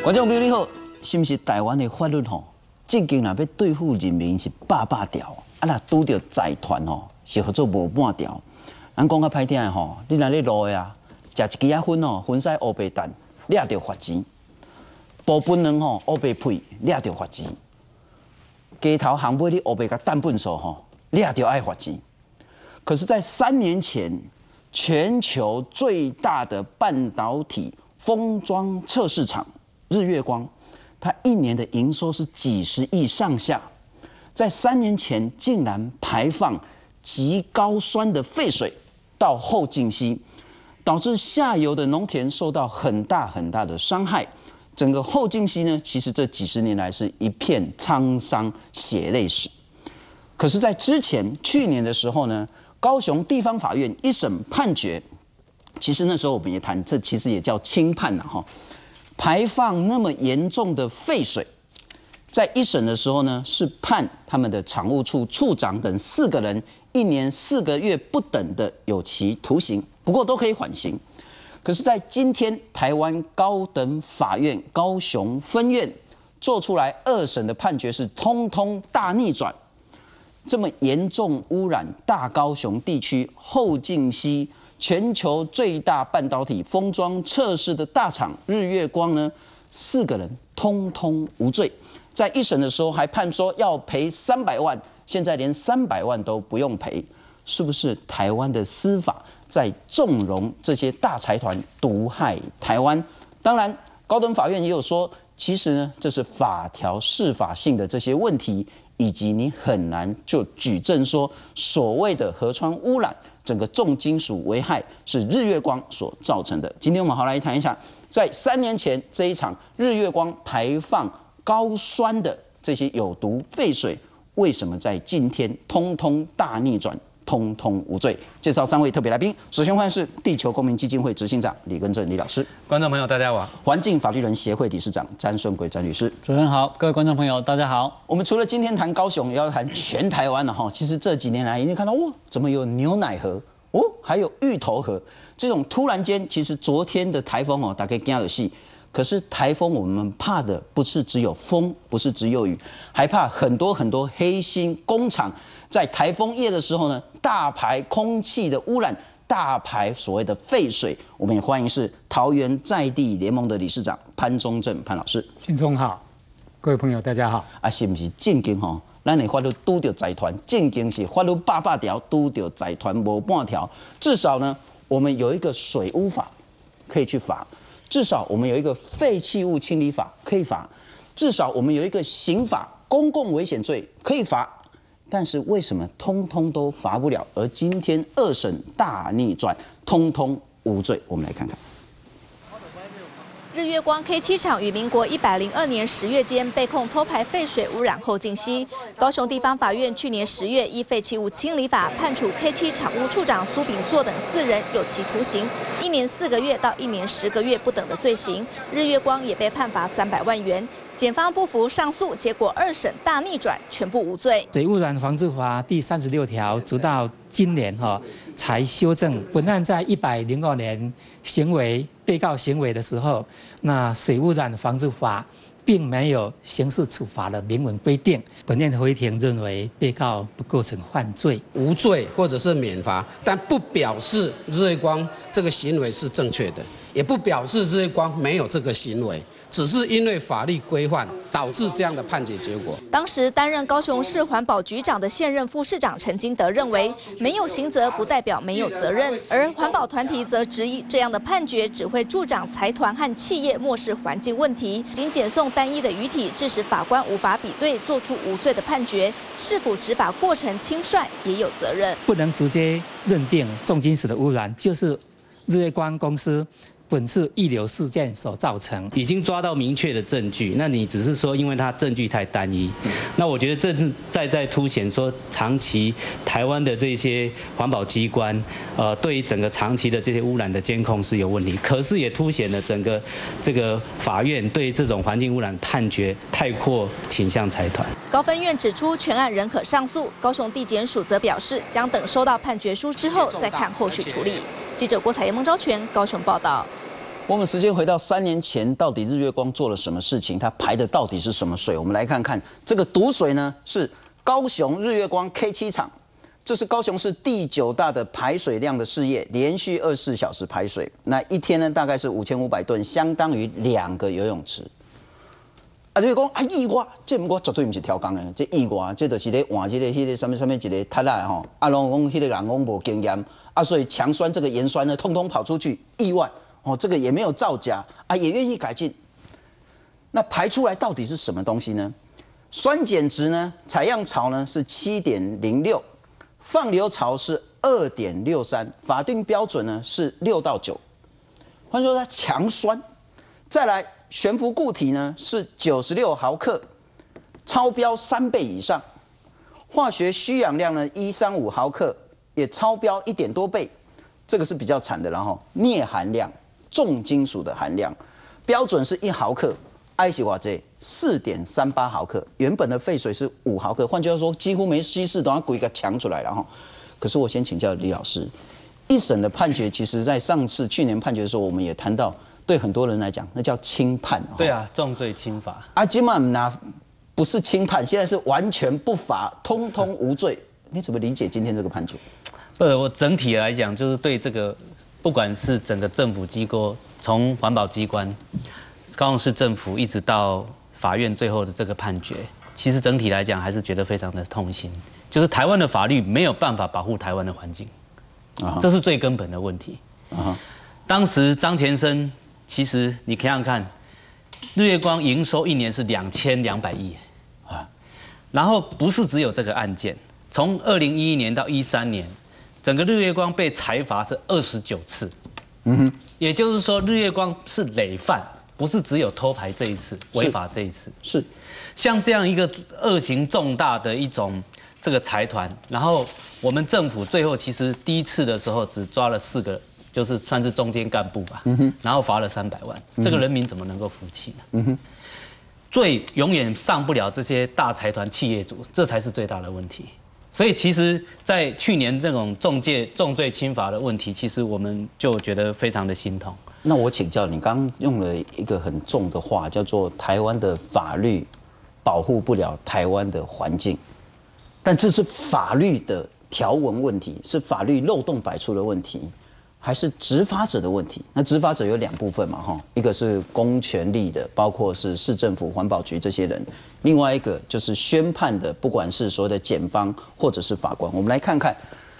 观众朋友你好，是不是台湾的法律正经若要对付人民是百条，若拄到财团是合作无半条。咱讲较歹听的你若咧路的食一支粉粉丝乌白蛋，掠着罚钱；煲饭卵乌白屁，掠着罚钱；鸡头项买你乌白甲蛋粪素掠着爱罚钱。可是，在3年前，全球最大的半导体封装测试厂日月光，它1年的营收是几十亿上下，在3年前竟然排放极高酸的废水到后劲溪，导致下游的农田受到很大的伤害。整个后劲溪呢，其实这几十年来是一片沧桑血泪史。可是，在之前去年的时候呢，高雄地方法院一审判决，其实那时候我们也谈，这其实也叫轻判排放那么严重的废水，在一审的时候呢，是判他们的厂务处处长等4个人1年4个月不等的有期徒刑，不过都可以缓刑。可是，在今天台湾高等法院高雄分院做出来2审的判决是通通大逆转。这么严重污染大高雄地区后劲溪全球最大半导体封装测试的大厂日月光呢，4个人通通无罪。在一审的时候还判说要赔300万，现在连300万都不用赔，是不是台湾的司法在纵容这些大财团毒害台湾？当然，高等法院也有说，其实呢，这是法条适法性的这些问题。以及你很难就举证说所谓的河川污染、整个重金属危害是日月光所造成的。今天我们好来谈一下，在3年前这一场日月光排放高酸的这些有毒废水，为什么在今天通通大逆转？通通无罪。介绍3位特别来宾，首先欢迎是地球公民基金会执行长李根正李老师， 观众朋友大家好； 环境法律人协会理事长詹顺贵詹律师。 主持人好，各位观众朋友大家好。 我们除了今天谈高雄，也要谈全台湾了哈。其实这几年来，你看到怎么有牛奶河还有芋头河这种突然间，其实昨天的台风大概惊有戏。可是台风我们怕的不是只有风，不是只有雨，还怕很多黑心工厂在台风夜的时候呢，大排空气的污染，大排所谓的废水。我们也欢迎是桃园在地联盟的理事长潘忠正潘老师。 信中好，各位朋友大家好。 是不是正经咱的法律拄到财团，正经是法律百条，拄到财团无半条。至少呢，我们有一个水污法可以去罚。至少我们有一个废弃物清理法可以罚，至少我们有一个刑法公共危险罪可以罚，但是为什么通通都罚不了？而今天2审大逆转，通通无罪。我们来看看。 日月光 K7 厂于民国102年10月间被控偷排废水污染后劲溪，高雄地方法院去年10月依废弃物清理法判处 K7 厂务处长苏炳硕等4人有期徒刑1年4个月到1年10个月不等的罪行，日月光也被判罚300万元。检方不服上诉，结果2审大逆转，全部无罪。 水污染防治法第36条，直到今年才修正。本案在102年被告行为的时候，那水污染防治法并没有刑事处罚的明文规定。本院回庭认为被告不构成犯罪， 无罪或者是免罚，但不表示日月光这个行为是正确的，也不表示日月光没有这个行为。只是因为法律规范导致这样的判决结果。 当时担任高雄市环保局长的现任副市长陈金德认为，没有刑责不代表没有责任，而环保团体则质疑这样的判决只会助长财团和企业漠视环境问题，仅检送单一的渔体，致使法官无法比对，做出无罪的判决，是否执法过程轻率也有责任。 不能直接认定重金属的污染就是日月光公司本次溢流事件所造成。 已经抓到明确的证据，那你只是说因为它证据太单一，那我觉得这在凸显说长期台湾的这些环保机关，对于整个长期的这些污染的监控是有问题，可是也凸显了整个这个法院对这种环境污染判决太过倾向财团。 高分院指出，全案仍可上诉，高雄地检署则表示，将等收到判决书之后再看后续处理。记者郭采燕、孟昭全高雄报道。 我们时间回到3年前，到底日月光做了什么事情？它排的到底是什么水？我们来看看这个毒水呢，是高雄日月光 K7 厂，这是高雄市第9大的排水量的事业，连续24小时排水，那一天呢大概是5500吨，相当于2个游泳池。啊，就是讲啊，意外，这不过绝对不是挑工的，这意外，这就是咧换这个、迄个什么一个塔啦吼，啊，拢讲迄个人讲无经验，啊，所以强酸这个盐酸呢，通通跑出去，意外。哦，这个也没有造假啊，也愿意改进。那排出来到底是什么东西呢？酸碱值呢？采样槽呢是7.06，放流槽是2.63，法定标准呢是6到9。换句话说，它强酸。再来，悬浮固体呢是96毫克，超标3倍以上。化学需氧量呢135毫克，也超标1点多倍。这个是比较惨的，然后镍含量。重金属的含量标准是1毫克，爱是偌济4.38毫克，原本的废水是5毫克，换句话说，几乎没稀释都要故意给它抢出来了哈。可是我先请教李老师，一审的判决，其实在去年判决的时候，我们也谈到，对很多人来讲，那叫轻判。 对啊，重罪轻罚。 啊，今晚拿不是轻判，现在是完全不罚，通通无罪。你怎么理解今天这个判决？ 我整体来讲，就是对这个。不管是整个政府机构，从环保机关、高雄市政府，一直到法院最后的这个判决，其实整体来讲还是觉得非常的痛心。就是台湾的法律没有办法保护台湾的环境，这是最根本的问题。当时张前生，其实你想想看，日月光营收一年是2200亿啊，然后不是只有这个案件，从2011年到13年。整个日月光被裁罚是29次，也就是说日月光是累犯，不是只有偷排这一次，违法这一次。是，像这样一个恶行重大的一种这个财团，然后我们政府最后其实第一次的时候只抓了4个，就是算是中间干部吧，然后罚了300万，这个人民怎么能够服气呢？罪永远上不了这些大财团企业主，这才是最大的问题。所以其实，在去年这种重罪轻罚的问题，其实我们就觉得非常的心痛。 那我请教你，刚刚用了一个很重的话，叫做台湾的法律保护不了台湾的环境，但这是法律的条文问题，是法律漏洞百出的问题，还是执法者的问题？那执法者有2部分嘛，哈，一个是公权力的，包括是市政府、环保局这些人；另外一个就是宣判的，不管是所谓的检方或者是法官。我们来看看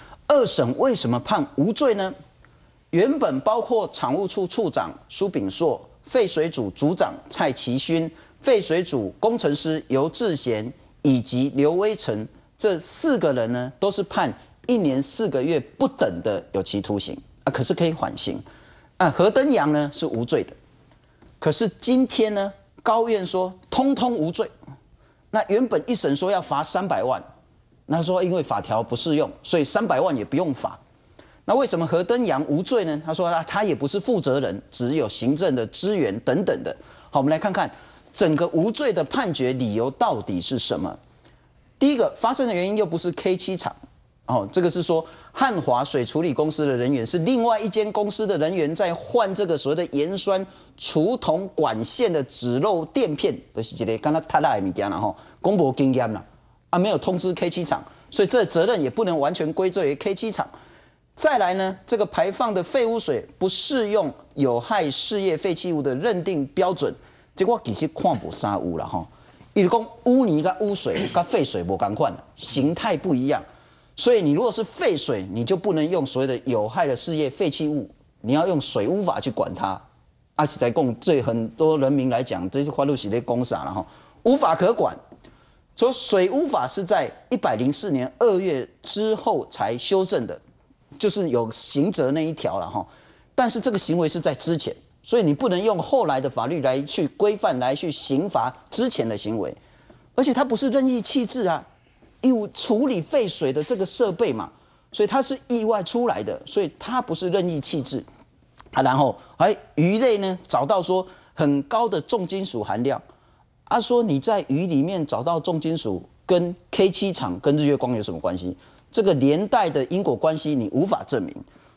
2审为什么判无罪呢？原本包括厂务处处长苏炳硕、废水组组长蔡其勋、废水组工程师尤志贤以及刘威成这4个人呢，都是判1年4个月不等的有期徒刑。可是可以缓刑，何登阳呢是无罪的，可是今天呢，高院说通通无罪。那原本一审说要罚300万，那说因为法条不适用，所以300万也不用罚。那为什么何登阳无罪呢？他说他也不是负责人，只有行政的支援等等的。好，我们来看看整个无罪的判决理由到底是什么。第一个，发生的原因又不是 K7 厂。这个是说汉华水处理公司的人员是另外一间公司的人员在换这个所谓的盐酸除铜管线的指漏垫片，就是一个刚刚太大的物件啦，公无经验啦，没有通知 K7 厂，所以这责任也不能完全归罪于 K7 厂。再来呢，这个排放的废污水不适用有害事业废弃物的认定标准，这我其实看不啥污啦哈，伊就讲污泥跟污水跟废水无同款，形态不一样。所以你如果是废水，你就不能用所谓的有害的事业废弃物，你要用水污法去管它。是在供对很多人民来讲，这些花露洗的公傻了哈，无法可管。所以水污法是在104年2月之后才修正的，就是有刑责那一条了哈。但是这个行为是在之前，所以你不能用后来的法律来去规范来去刑罚之前的行为，而且它不是任意弃置啊。有处理废水的这个设备嘛，所以它是意外出来的，所以它不是任意弃置。然后鱼类呢找到说很高的重金属含量，说你在鱼里面找到重金属跟 K7 厂跟日月光有什么关系？这个连带的因果关系你无法证明，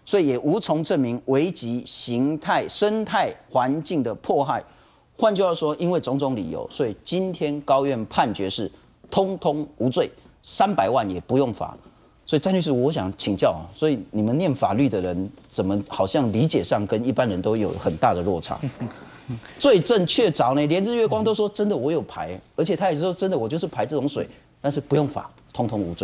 所以也无从证明危及形态、生态环境的迫害。换句话说，因为种种理由，所以今天高院判决是通通无罪，300万也不用罚。所以詹律师，我想请教啊，所以你们念法律的人，怎么好像理解上跟一般人都有很大的落差？罪证确凿呢，连日月光都说真的我有排，而且他也说真的我就是排这种水，但是不用罚，通通无罪。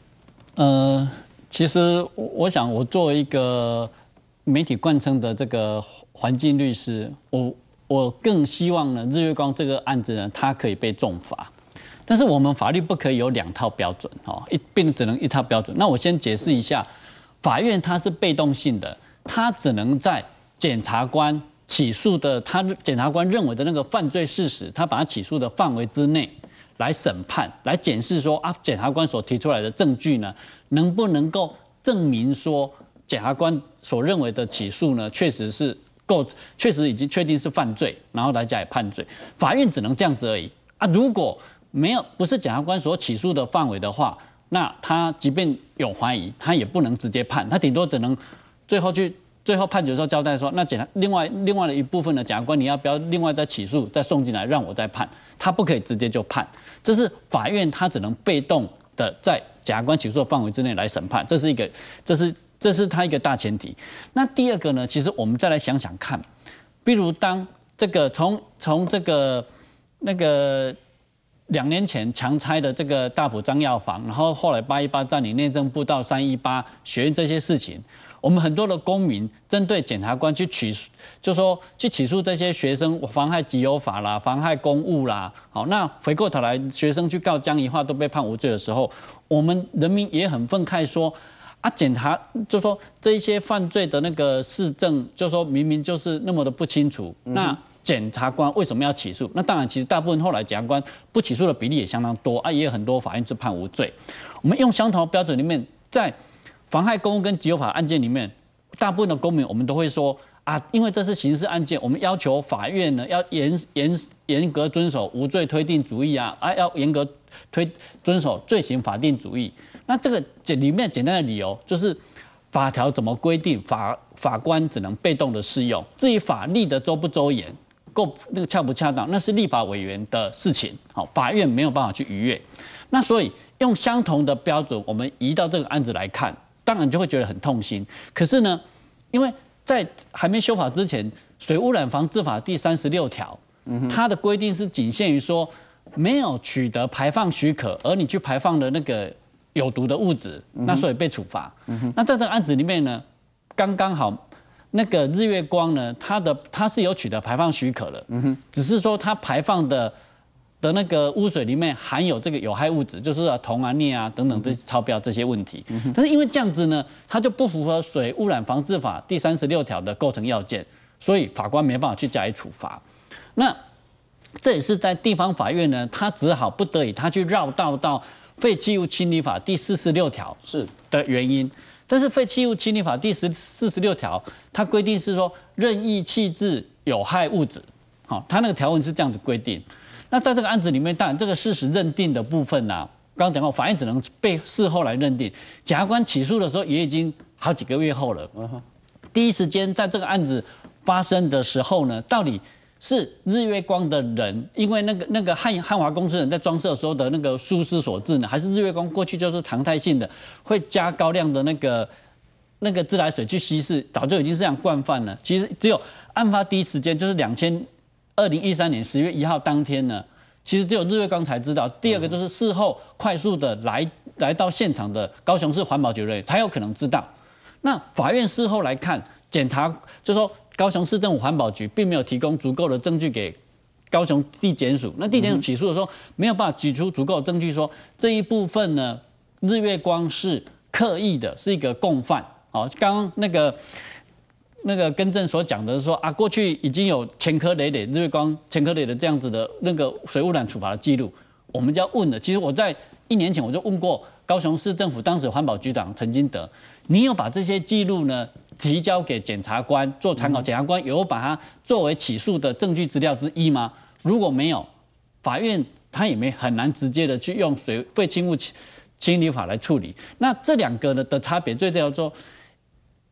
其实我想，我作为一个媒体冠称的这个环境律师，我更希望呢，日月光这个案子呢，它可以被重罚。但是我们法律不可以有2套标准，并只能1套标准。那我先解释一下，法院它是被动性的，它只能在检察官起诉的，检察官认为的那个犯罪事实，他把它起诉的范围之内来审判，来检视说检察官所提出来的证据呢，能不能够证明说检察官所认为的起诉呢，确实已经确定是犯罪，然后来加以判罪。法院只能这样子而已啊。如果不是检察官所起诉的范围的话，那他即便有怀疑，他也不能直接判，他顶多只能最后判决的时候交代说，那另外的一部分的检察官，你要不要另外再起诉，再送进来让我再判？他不可以直接就判，这是法院他只能被动的在检察官起诉的范围之内来审判，这是他一个大前提。那第二个呢，其实我们再来想想看，比如当这个从这个那个2年前强拆的这个大埔张药房，然后后来818占领内政部到318学院这些事情，我们很多的公民针对检察官去起诉这些学生妨害己有法啦、妨害公务啦，好，那回过头来学生去告江宜樺都被判无罪的时候，我们人民也很愤慨说检察就说这一些犯罪的那个事证，就说明明就是那么的不清楚，那检察官为什么要起诉？那当然，其实大部分后来检察官不起诉的比例也相当多也有很多法院是判无罪。我们用相同的标准里面，在妨害公务跟己有法案件里面，大部分的公民我们都会说因为这是刑事案件，我们要求法院呢要严格遵守无罪推定主义要严格遵守罪刑法定主义。那这个里面简单的理由就是法条怎么规定，法官只能被动的适用。至于法律的周不周延，那个恰不恰当，那是立法委员的事情，法院没有办法去逾越。那所以用相同的标准，我们移到这个案子来看，当然就会觉得很痛心。可是呢，因为在还没修法之前，《水污染防治法》第36条，它的规定是仅限于说没有取得排放许可，而你去排放的那个有毒的物质，那所以被处罚。那在这个案子里面呢，刚刚好那个日月光呢，它是有取得排放许可的，只是说它排放的那个污水里面含有这个有害物质，就是铜镍等等这些超标这些问题。但是因为这样子呢，它就不符合《水污染防治法》第36条的构成要件，所以法官没办法去加以处罚。那这也是在地方法院呢，他只好不得已他去绕道到废弃物清理法第46条的原因。但是废弃物清理法第46条，它规定是说任意弃置有害物质，它那个条文是这样子规定。那在这个案子里面，当然这个事实认定的部分刚刚讲过，法院只能被事后来认定。检察官起诉的时候也已经好几个月后了，第一时间在这个案子发生的时候呢，到底是日月光的人，因为那个汉华公司人在装设的时候的那个疏失所致呢，还是日月光过去就是常态性的会加高量的那个自来水去稀释，早就已经是这样惯犯了。其实只有案发第一时间，就是2013年10月1号当天呢，其实只有日月光才知道。第二个就是事后快速的来到现场的高雄市环保局人员才有可能知道。那法院事后来看，检察就说高雄市政府环保局并没有提供足够的证据给高雄地检署。那地检署起诉的时候没有办法举出足够的证据说这一部分呢，日月光是刻意的，是一个共犯。刚刚那个更正所讲的是说过去已经有前科累累，日月光前科累累的这样子的那个水污染处罚的记录，我们就要问了。其实我在1年前我就问过高雄市政府当时环保局长陈金德，你有把这些记录呢提交给检察官做参考？检察官有把它作为起诉的证据资料之一吗？如果没有，法院他也很难直接的去用废弃物清理法来处理。那这两个的差别最重要说，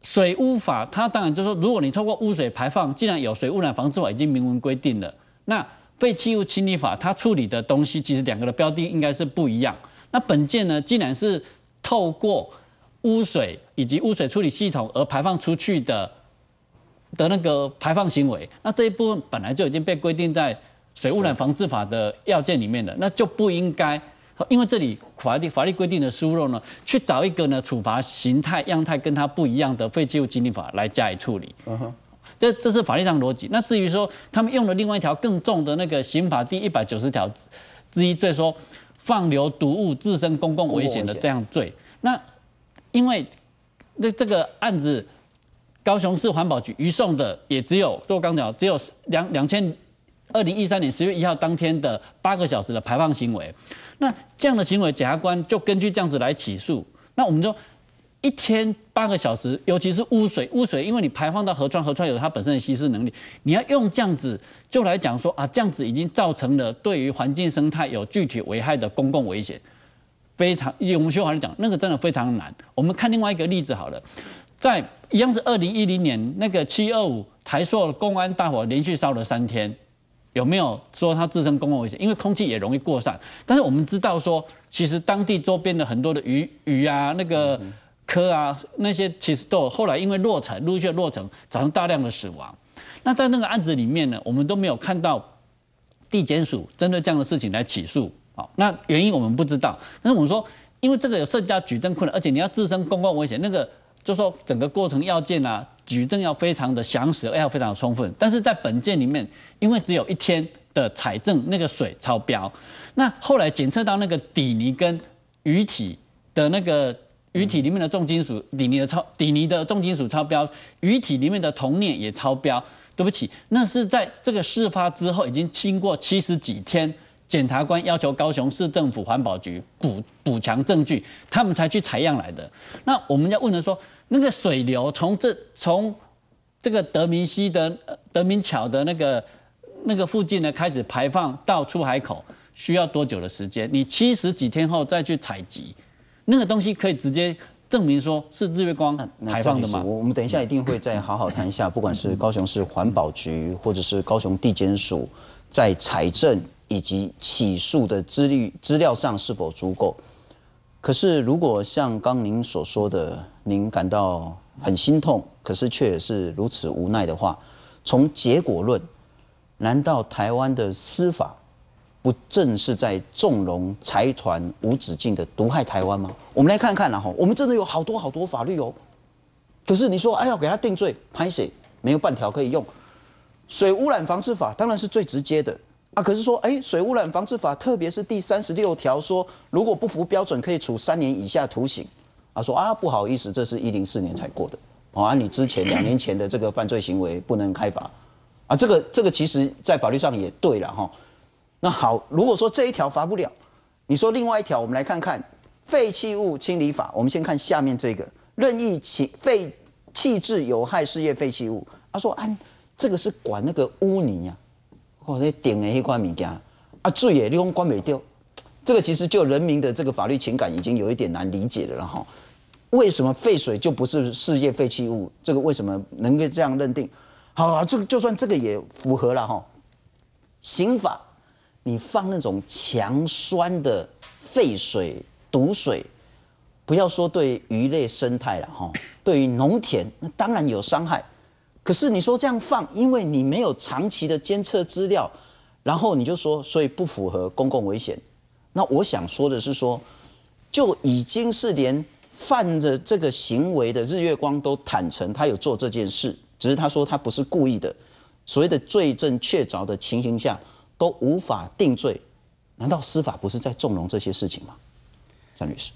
水污法，它当然就是说，如果你透过污水排放，既然有水污染防治法已经明文规定了，那废弃物清理法它处理的东西，其实两个的标的应该是不一样。那本件呢，既然是透过污水以及污水处理系统而排放出去的那个排放行为，那这一部分本来就已经被规定在水污染防治法的要件里面了，那就不应该。因为这里法律规定的疏漏呢，去找一个呢处罚形态样态跟它不一样的废弃物清理法来加以处理。这是法律上逻辑。那至于说他们用了另外一条更重的那个刑法第190条之一罪，说放流毒物自身公共危险的这样罪。那因为这个案子，高雄市环保局移送的也只有，就我刚讲，只有2013年10月1号当天的8个小时的排放行为。那这样的行为，检察官就根据这样子来起诉。那我们就一天8个小时，尤其是污水，因为你排放到河川，河川有它本身的稀释能力，你要用这样子就来讲说啊，这样子已经造成了对于环境生态有具体危害的公共危险，非常，以我们学法来讲，那个真的非常难。我们看另外一个例子好了，在一样是2010年那个725台塑公安大火连续烧了3天。有没有说它自身公共危险？因为空气也容易过散，但是我们知道说，其实当地周边的很多的鱼啊、那个科啊那些，其实都有后来因为陆续落成，造成大量的死亡。那在那个案子里面呢，我们都没有看到地检署针对这样的事情来起诉。好，那原因我们不知道，但是我们说，因为这个有涉及到举证困难，而且你要自身公共危险，那个就说整个过程要件啊。举证要非常的详实，要非常的充分，但是在本件里面，因为只有1天的采证，那个水超标，那后来检测到那个底泥跟鱼体的那个鱼体里面的重金属，底泥的重金属超标，鱼体里面的铜镍也超标。对不起，那是在这个事发之后，已经经过70几天，检察官要求高雄市政府环保局补强证据，他们才去采样来的。那我们要问的说，那个水流从这个德明溪的德明桥的那个附近呢开始排放到出海口，需要多久的时间？你70几天后再去采集，那个东西可以直接证明说是日月光排放的吗？ 我们等一下一定会再好好谈一下，不管是高雄市环保局或者是高雄地检署在采证以及起诉的资料上是否足够。可是，如果像刚您所说的，您感到很心痛，可是却也是如此无奈的话，从结果论，难道台湾的司法不正是在纵容财团无止境的毒害台湾吗？我们来看看啦，我们真的有好多法律哦，可是你说，要给他定罪，拍谁没有半条可以用？水污染防治法当然是最直接的。可是说，水污染防治法，特别是第36条说，如果不符标准，可以处3年以下徒刑。说不好意思，这是104年才过的，你之前2年前的这个犯罪行为不能开罚，这个其实在法律上也对了哈。那好，如果说这一条罚不了，你说另外一条，我们来看看废弃物清理法。我们先看下面这个，任意弃置有害事业废弃物。说这个是管那个污泥啊。那顶的那块物件水的你讲管不掉，这个其实就人民的这个法律情感已经有一点难理解了哈。为什么废水就不是事业废弃物？这个为什么能够这样认定？好，这个就算这个也符合了哈。刑法你放那种强酸的废水、毒水，不要说对鱼类生态了哈，对于农田那当然有伤害。可是你说这样放，因为你没有长期的监测资料，然后你就说，所以不符合公共危险。那我想说的是说，就已经是连犯着这个行为的日月光都坦诚他有做这件事，只是他说他不是故意的，所谓的罪证确凿的情形下都无法定罪，难道司法不是在纵容这些事情吗？詹律师，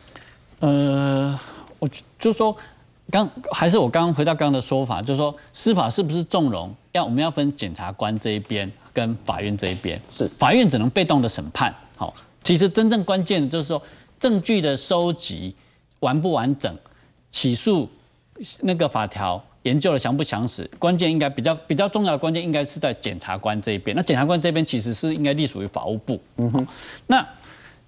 我就说。还是我刚刚回到刚刚的说法，就是说司法是不是纵容？我们要分检察官这一边跟法院这一边。是法院只能被动的审判。好，其实真正关键的就是说证据的收集完不完整，起诉那个法条研究的详不详实，关键应该比较重要的关键应该是在检察官这一边。那检察官这边其实是应该隶属于法务部。那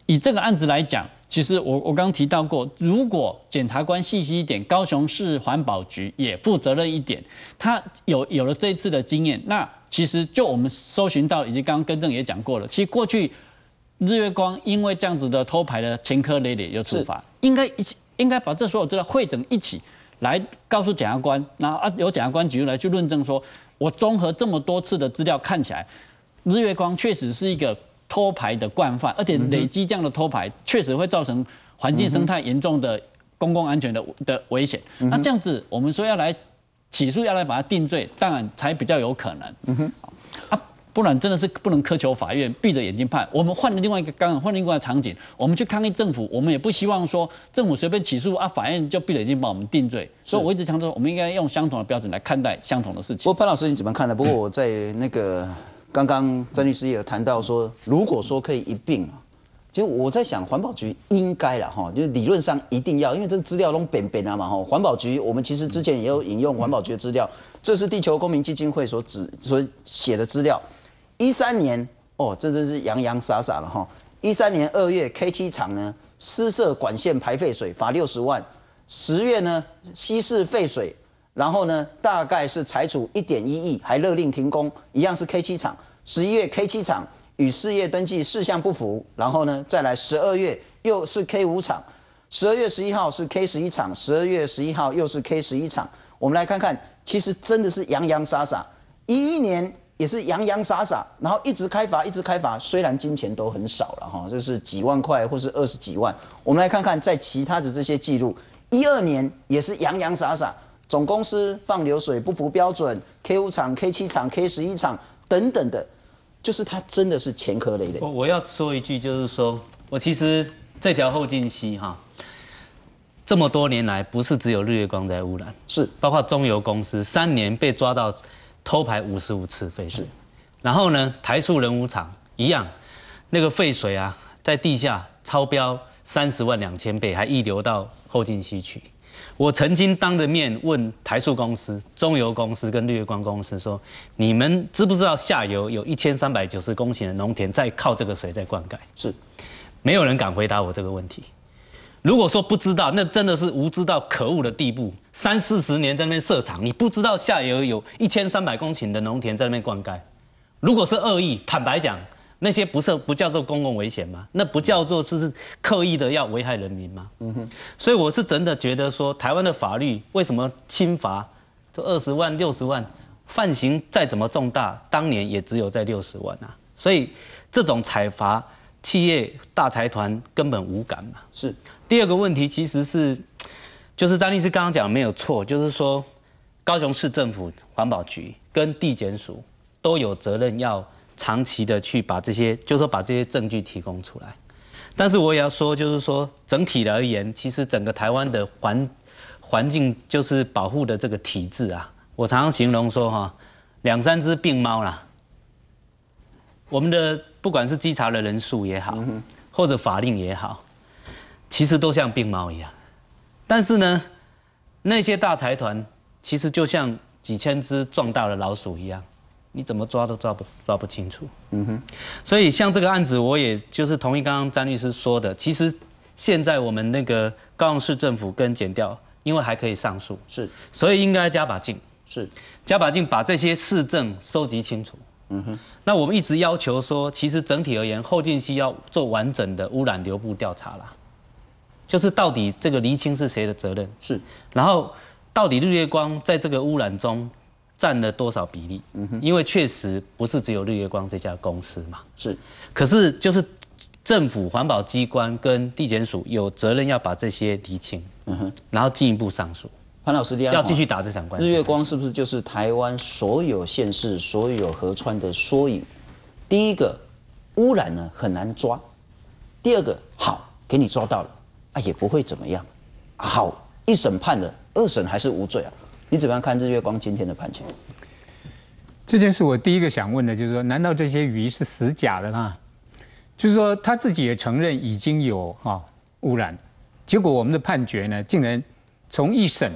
以这个案子来讲，其实我刚刚提到过，如果检察官细心一点，高雄市环保局也负责任一点，他有了这一次的经验，那其实就我们搜寻到，以及刚刚更正也讲过了，其实过去日月光因为这样子的偷排的前科累累有处罚，应该把这所有资料汇整一起来告诉检察官，然后由检察官局来去论证说，我综合这么多次的资料看起来，日月光确实是一个偷排的惯犯，而且累积这样的偷排，确实会造成环境生态严重的公共安全的危险。那这样子，我们说要来起诉，要来把它定罪，当然才比较有可能。不然真的是不能苛求法院闭着眼睛判。我们换了另外一个场景，我们去抗议政府，我们也不希望说政府随便起诉啊，法院就闭着眼睛把我们定罪。所以我一直强调，我们应该用相同的标准来看待相同的事情。 不过潘老师你怎么看呢？不过我在那个刚刚詹律师也有谈到说，如果说可以一并啊，其实我在想环保局应该啦哈，就是理论上一定要，因为这个资料都扁扁啊嘛哈。环保局我们其实之前也有引用环保局的资料，这是地球公民基金会所写的资料。13年哦，这真是洋洋洒洒了哈。13年2月 K7 厂呢私设管线排废水，罚60万。10月呢稀释废水，然后呢大概是裁处1.1亿，还勒令停工，一样是 K7 厂。11月 K7 厂与事业登记事项不符，然后呢再来12月又是 K5 厂，12月11号是 K11 厂，12月11号又是 K11 厂。我们来看看，其实真的是洋洋洒洒。11年。也是洋洋洒洒，然后一直开罚，虽然金钱都很少了哈，就是几万块或是20几万。我们来看看在其他的这些记录，12年也是洋洋洒洒，总公司放流水不符标准 ，K5 厂、K7 厂、K11 厂等等的，就是它真的是前科累累。 我要说一句，就是说我其实这条后劲溪哈，这么多年来不是只有日月光在污染， 是包括中油公司3年被抓到偷排55次废水，然后呢，台塑人武厂一样，那个废水啊，在地下超标30万2千倍，还溢流到后劲溪去。我曾经当着面问台塑公司、中油公司跟日月光公司说：“你们知不知道下游有1390公顷的农田在靠这个水在灌溉？”是，没有人敢回答我这个问题。如果说不知道，那真的是无知到可恶的地步。30-40年在那边设厂，你不知道下游有1300公顷的农田在那边灌溉。如果是恶意，坦白讲，那些不叫做公共危险吗？那不叫做是刻意的要危害人民吗？所以我是真的觉得说，台湾的法律为什么轻罚就20万、60万，犯行再怎么重大，当年也只有在60万啊。所以这种采罚，企业大财团根本无感嘛。是。第二个问题其实是，就是张律师刚刚讲的没有错，就是说高雄市政府环保局跟地检署都有责任要长期的去把这些，就是说把这些证据提供出来。但是我也要说，就是说整体而言，其实整个台湾的环境就是保护的这个体制啊，我常常形容说哈，2-3只病猫啦，我们的不管是稽查的人数也好，或者法令也好。其实都像病猫一样，但是呢，那些大财团其实就像几千只壮大的老鼠一样，你怎么抓都抓不清楚。所以像这个案子，我也就是同意刚刚詹律师说的，其实现在我们那个高雄市政府跟检调，因为还可以上诉，是，所以应该加把劲，是加把劲把这些事证收集清楚。那我们一直要求说，其实整体而言，后劲溪要做完整的污染流部调查啦。就是到底这个厘清是谁的责任是，然后到底日月光在这个污染中占了多少比例？因为确实不是只有日月光这家公司嘛，是。可是就是政府环保机关跟地检署有责任要把这些厘清，然后进一步上诉。 潘老师， 要继续打这场官司。 日月光是不是就是台湾所有县市、所有河川的缩影？第一个，污染呢很难抓；第二个，好，给你抓到了。也不会怎么样，好，一审判了，2审还是无罪啊？你怎么样看日月光今天的判决？ 这件事我第一个想问的就是说，难道这些鱼是死假的吗？就是说他自己也承认已经有污染，结果我们的判决呢，竟然从1审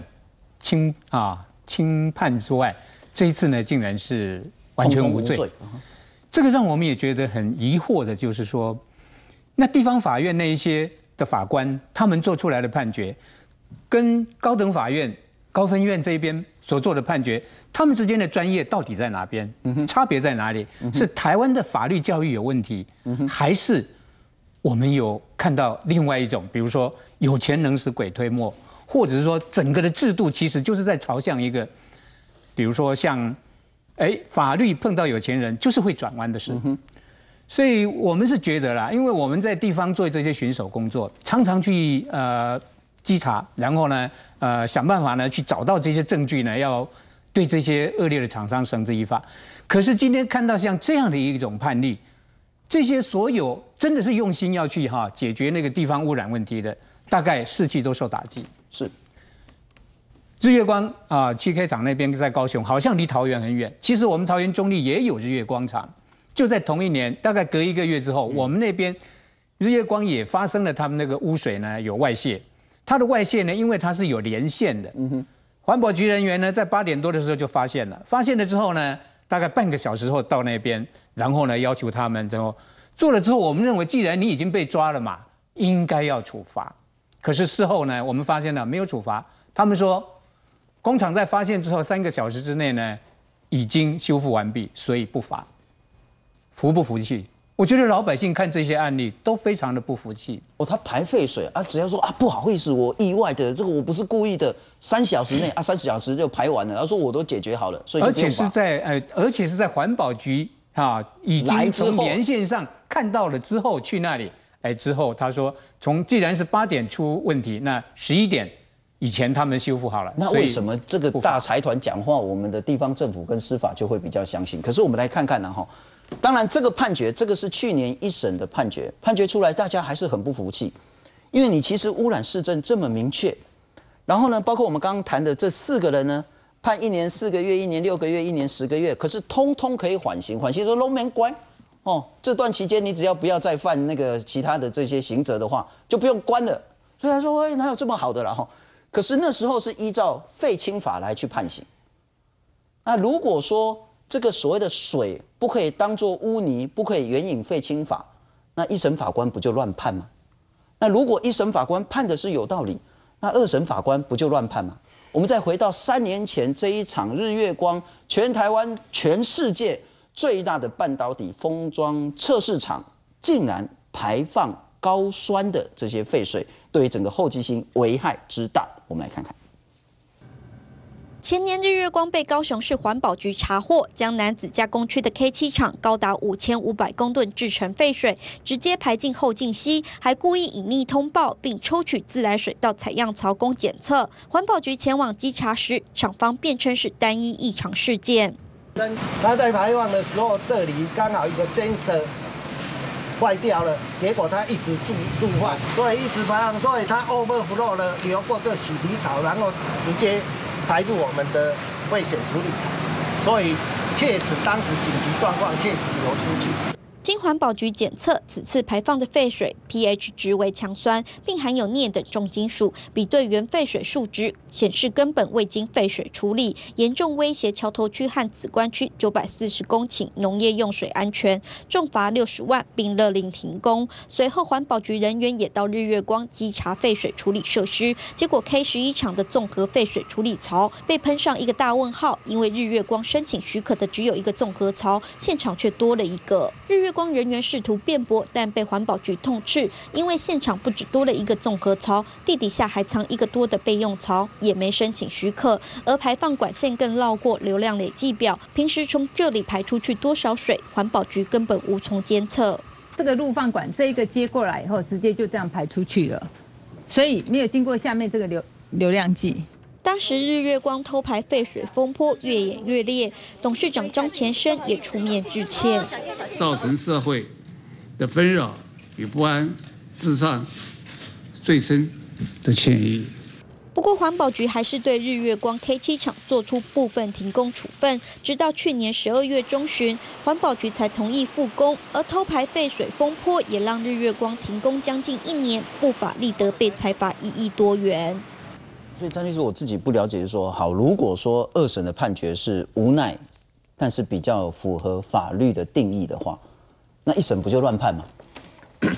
轻判之外，这一次呢竟然是完全无罪。这个让我们也觉得很疑惑的，就是说。 那地方法院那一些的法官，他们做出来的判决，跟高等法院、高分院这边所做的判决，他们之间的专业到底在哪边？差别在哪里？是台湾的法律教育有问题，还是我们有看到另外一种，比如说有钱能使鬼推磨，或者是说整个的制度其实就是在朝向一个，比如说像，法律碰到有钱人就是会转弯的事。所以我们是觉得啦，因为我们在地方做这些巡守工作，常常去稽查，然后呢想办法呢去找到这些证据呢，要对这些恶劣的厂商绳之以法。可是今天看到像这样的一种判例，这些所有真的是用心要去解决那个地方污染问题的，大概士气都受打击。 是。 日月光7K 厂那边在高雄，好像离桃园很远。其实我们桃园中立也有日月光厂。就在同一年，大概隔1个月之后，我们那边日月光也发生了他们那个污水呢有外泄。它的外泄呢，因为它是有连线的，环保局人员呢在8点多的时候就发现了，发现了之后呢，大概半个小时后到那边，然后呢要求他们之后做了之后，我们认为既然你已经被抓了嘛，应该要处罚。可是事后呢，我们发现了没有处罚，他们说工厂在发现之后3个小时之内呢已经修复完毕，所以不罚。服不服气？我觉得老百姓看这些案例都非常的不服气。 他排废水啊，只要说不好意思，我意外的，这个我不是故意的，3小时内30小时就排完了，然后说我都解决好了，所以就不用罚。 而且是在环保局已经从连线上看到了之后去那里，之后他说既然是8点出问题，那11点以前他们修复好了。 那为什么这个大财团讲话，我们的地方政府跟司法就会比较相信？可是我们来看看呢，当然，这个判决，这个是去年1审的判决，判决出来，大家还是很不服气，因为你其实污染事证这么明确，然后呢，包括我们刚刚谈的这4个人呢，判1年4个月、1年6个月、1年10个月，可是通通可以缓刑，缓刑说都没关这段期间你只要不要再犯那个其他的这些刑责的话，就不用关了。所以他说，哪有这么好的啦可是那时候是依照废清法来去判刑。那如果说这个所谓的水不可以当作污泥，不可以援引废清法，那1审法官不就乱判吗？那如果1审法官判的是有道理，那2审法官不就乱判吗？我们再回到3年前这一场日月光，全台湾、全世界最大的半导体封装测试厂，竟然排放高酸的这些废水，对于整个后继性危害之大，我们来看看。 前年日月光被高雄市环保局查获，将楠梓加工区的 K7 厂高达5500公吨制成废水直接排进后进溪，还故意隐匿通报，并抽取自来水到采样槽供检测。环保局前往稽查时，厂方辩称是单一异常事件。 它在排放的时候，这里刚好一个 sensor 坏掉了，结果它一直驻坏，所以一直排放，所以它 overflow 了，流过这洗涤槽，然后直接排入我们的废水处理厂，所以确实当时紧急状况确实流出去。 经环保局检测，此次排放的废水 pH 值为强酸，并含有镍等重金属，比对原废水数值显示根本未经废水处理，严重威胁桥头区和梓官区940公顷农业用水安全，重罚60万，并勒令停工。随后，环保局人员也到日月光稽查废水处理设施，结果 K11厂的综合废水处理槽被喷上一个大问号，因为日月光申请许可的只有一个综合槽，现场却多了一个。日月光人员试图辩驳，但被环保局痛斥，因为现场不只多了一个综合槽，地底下还藏一个多的备用槽，也没申请许可，而排放管线更绕过流量累计表，平时从这里排出去多少水，环保局根本无从监测。 这个路放管这一个接过来以后，直接就这样排出去了，所以没有经过下面这个流量计。 当时日月光偷排废水风波越演越烈，董事长张前生也出面致歉， 造成社会的纷扰与不安，致上最深的歉意。 不过环保局还是对日月光 K7 厂做出部分停工处分，直到去年12月中旬，环保局才同意复工。而偷排废水风波也让日月光停工将近1年，不法利得被裁罚1亿多元。 所以张律师，我自己不了解，说好，如果说2审的判决是无奈，但是比较符合法律的定义的话，那1审不就乱判吗？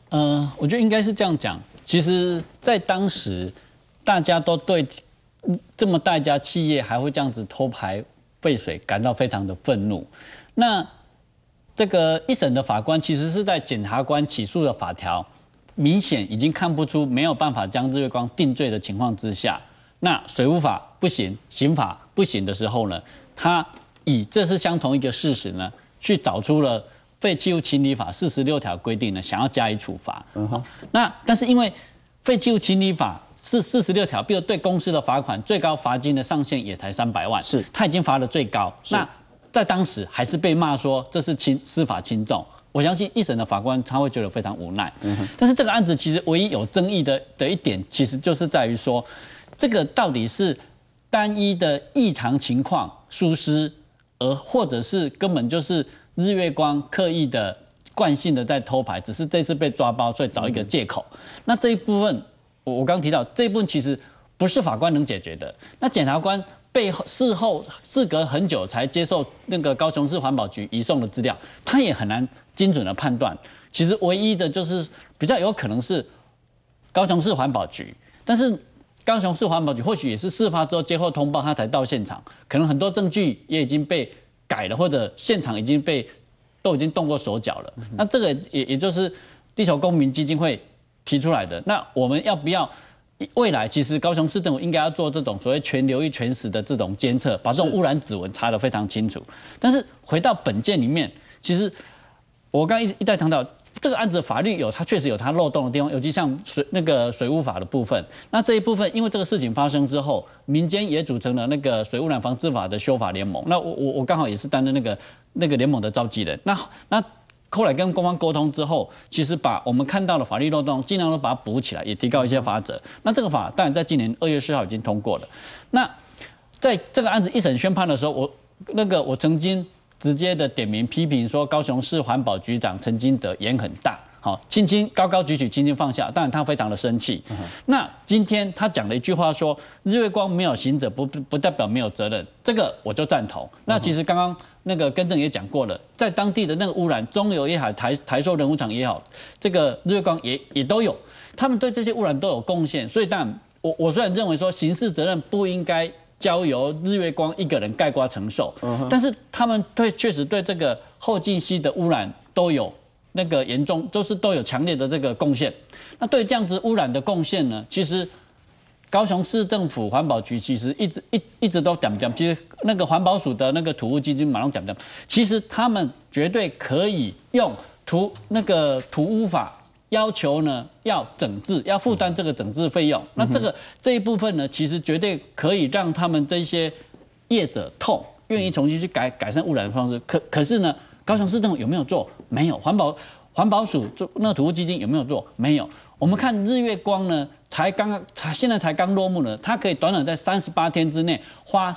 我觉得应该是这样讲。其实，在当时，大家都对这么大一家企业还会这样子偷排废水感到非常的愤怒。那这个一审的法官其实是在检察官起诉的法条明显已经看不出没有办法将日月光定罪的情况之下，那水务法不行，刑法不行的时候呢，他以这是相同一个事实呢，去找出了废弃物清理法46条规定呢，想要加以处罚。那但是因为废弃物清理法是46条，比如对公司的罚款最高罚金的上限也才300万，是他已经罚了最高。那在当时还是被骂说这是司法轻重。我相信一审的法官他会觉得非常无奈。但是这个案子其实唯一有争议的一点，其实就是在于说，这个到底是单一的异常情况疏失，或者是根本就是日月光刻意的惯性的在偷排，只是这次被抓包，所以找一个借口。那这一部分我刚提到，这一部分其实不是法官能解决的。那检察官事隔很久才接受那个高雄市环保局移送的资料，他也很难精准的判断。其实唯一的就是比较有可能是高雄市环保局，但是高雄市环保局或许也是事发之后接获通报，他才到现场，可能很多证据也已经被改了，或者现场都已经动过手脚了。那这个也就是地球公民基金会提出来的。那我们要不要？未来其实高雄市政府应该要做这种所谓全流域全时的这种监测，把这种污染指纹查得非常清楚。但是回到本件里面，其实我刚刚一再强调，这个案子的法律它确实有它漏洞的地方，尤其像水务法的部分。那这一部分，因为这个事情发生之后，民间也组成了那个水污染防治法的修法联盟。那我刚好也是担任那个联盟的召集人。那后来跟官方沟通之后，其实把我们看到的法律漏洞尽量都把它补起来，也提高一些法则。那这个法当然在今年2月4号已经通过了。那在这个案子一审宣判的时候，我曾经直接的点名批评说，高雄市环保局长陈金德言很大，好，高高举起，轻轻放下，当然他非常的生气。那今天他讲了一句话说，日月光没有刑责不代表没有责任，这个我就赞同。那其实刚刚那个更正也讲过了，在当地的那个污染，中油也好，台塑人污厂也好，这个日月光也都有，他们对这些污染都有贡献。所以当然，我虽然认为说刑事责任不应该交由日月光一个人概括承受，但是他们确实对这个后继溪的污染都有那个严重，都有强烈的这个贡献。那对这样子污染的贡献呢，其实高雄市政府环保局其实一直都讲，其实那个环保署的那个土污基金马上讲，其实他们绝对可以用土污法要求呢要整治，要负担这个整治费用。那这一部分呢，其实绝对可以让他们这些业者愿意重新去改善污染的方式。可是呢，高雄市政府有没有做？没有。环保署做那个土污基金有没有做？没有。我们看日月光呢，现在才刚落幕呢，它可以短短在38天之内花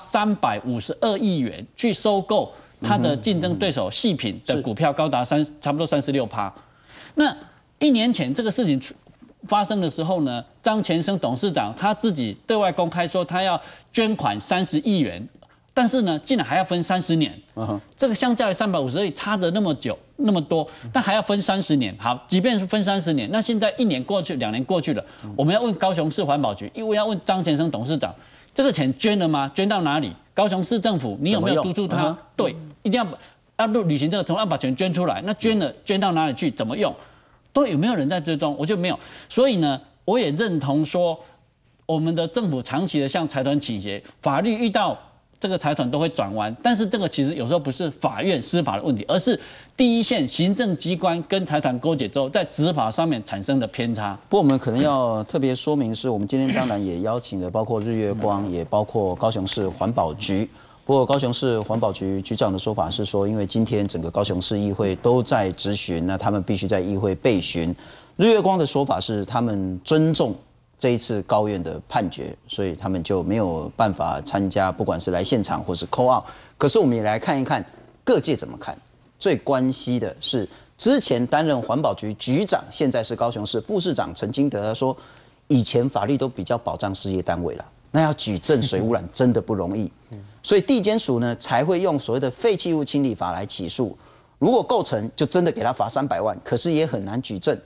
352亿元去收购它的竞争对手细品的股票，高达差不多36%。那1年前这个事情发生的时候呢，张前生董事长他自己对外公开说他要捐款30亿元。但是呢，竟然还要分30年，这个相较于350亿差的那么久那么多，那还要分30年。好，即便是分30年，那现在1年过去，2年过去了，我们要问高雄市环保局，因为要问张前生董事长，这个钱捐了吗？捐到哪里？高雄市政府你有没有督促他？对，一定要履行这个承诺，要把钱捐出来。那捐到哪里去？怎么用？都有没有人在追踪？我觉得没有。所以呢，我也认同说，我们的政府长期的向财团倾斜，法律遇到这个财团都会转弯，但是这个其实有时候不是法院司法的问题，而是第一线行政机关跟财团勾结之后，在执法上面产生的偏差。 不过我们可能要特别说明是，我们今天当然也邀请了包括日月光，也包括高雄市环保局。不过高雄市环保局局长的说法是说，因为今天整个高雄市议会都在质询，那他们必须在议会备询。日月光的说法是，他们尊重这一次高院的判决，所以他们就没有办法参加，不管是来现场或是 call out。可是我们也来看一看各界怎么看。最关心的是，之前担任环保局局长，现在是高雄市副市长陈金德，他说，以前法律都比较保障事业单位了，那要举证水污染真的不容易，所以地检署呢才会用所谓的废弃物清理法来起诉。如果构成，就真的给他罚300万，可是也很难举证。